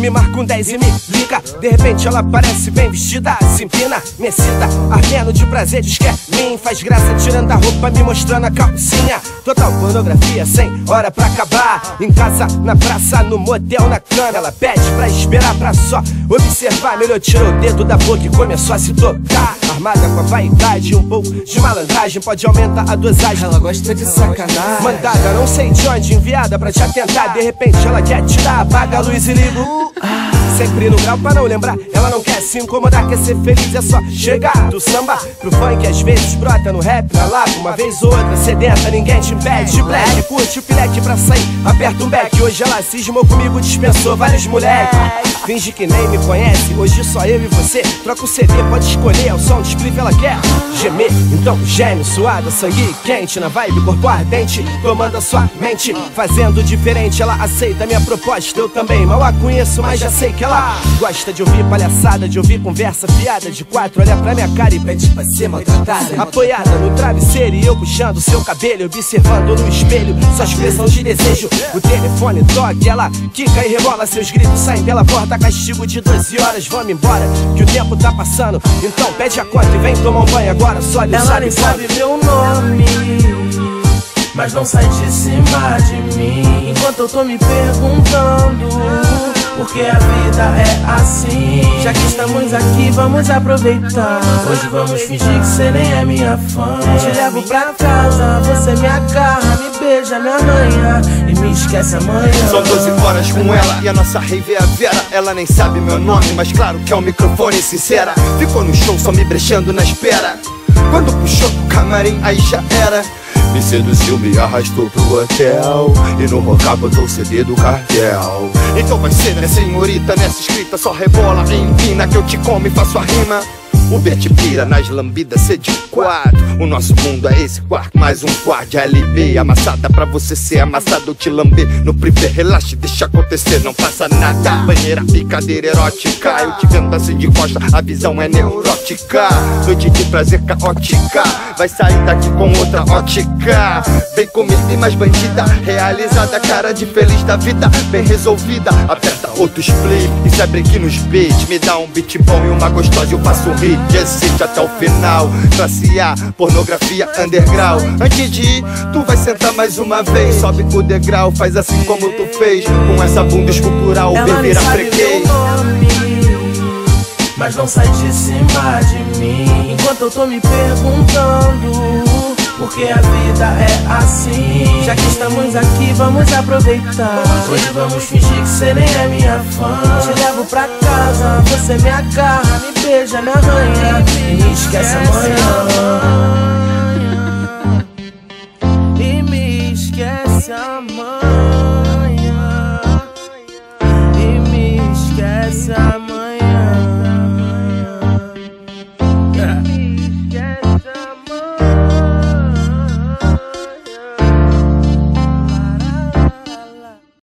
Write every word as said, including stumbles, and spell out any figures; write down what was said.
me marca um dez e me liga. De repente ela parece bem vestida, se empina, me excita, ardendo de prazer, diz que é mim. Faz graça tirando a roupa, me mostrando a calcinha. Total pornografia, sem hora pra acabar. Em casa, na praça, no motel, na cama. Ela pede pra esperar, pra só observar. Melhor tirou o dedo da boca e começou a se tocar. Armada com a vaidade, um pouco de malandragem, pode aumentar a dosagem. Ela gosta de sacanagem. Mandada, não sei de onde, enviada pra te atentar. De repente ela quer te dar, apaga a luz e liga o sempre no grau pra não lembrar. Ela não quer se incomodar, quer ser feliz, é só chegar do samba pro funk, às vezes brota no rap, na lapa. Uma vez ou outra, sedenta, ninguém te impede. Black, curte o pileque pra sair, aperta um beck. Hoje ela cismou comigo, dispensou vários moleque. Finge que nem me conhece, hoje só eu e você. Troca o C D, pode escolher, é o som de spliff ela quer gemer. Então geme, suada, sangue quente, na vibe, corpo ardente, tomando a sua mente, fazendo diferente. Ela aceita a minha proposta, eu também mal a conheço, mas já sei que ela gosta de ouvir palhaçada, de ouvir conversa fiada de quatro, olha pra minha cara e pede pra ser maltratada. Apoiada no travesseiro e eu puxando seu cabelo, observando no espelho sua expressão de desejo. O telefone toca, ela quica e rebola, seus gritos saem pela porta, castigo de doze horas. Vamos embora, que o tempo tá passando, então pede a conta e vem tomar um banho agora. Só Deus ela nem sabe meu nome, mas não sai de cima de mim. Enquanto eu tô me perguntando porque a vida é assim. Já que estamos aqui, vamos aproveitar. Hoje vamos fingir que cê nem é minha fã. Te levo pra casa, você me agarra, me beija, me arranha e me esquece amanhã. São doze horas com ela e a nossa rave é a Vera. Ela nem sabe meu nome, mas claro que é um microfone sincera. Ficou no show só me brechando na espera. Quando puxou pro camarim, aí já era. Me seduziu, me arrastou pro hotel e no rocar botou o C D do cartel. Então vai ser, né, senhorita, nessa escrita só rebola, empina que eu te como e faço a rima. O Uber te pira nas lambidas, cê de quatro. O nosso mundo é esse quarto, mais um quarto de L B. Amassada pra você ser amassado, eu te lamber no privê. Relaxe, deixa acontecer, não passa nada. Banheira, picadeira erótica, eu te vendo assim de costa, a visão é neurótica. Noite de prazer caótica, vai sair daqui com outra ótica. Vem comigo e mais bandida, realizada, cara de feliz da vida, bem resolvida. Aperta outro split e se abre aqui nos beats. Me dá um beat bom e uma gostosa, eu faço rir. Assiste até o final, classe A, pornografia underground. Antes de ir, tu vai sentar mais uma vez. Sobe o degrau, faz assim como tu fez. Com essa bunda escultural, o bebê vira freguês. Mas não sai de cima de mim. Enquanto eu tô me perguntando porque a vida é assim. Já que estamos aqui, vamos aproveitar. Hoje vamos fingir que cê nem é minha fã. Te levo pra casa, você me agarra, me beija, me arranha e me esquece amanhã.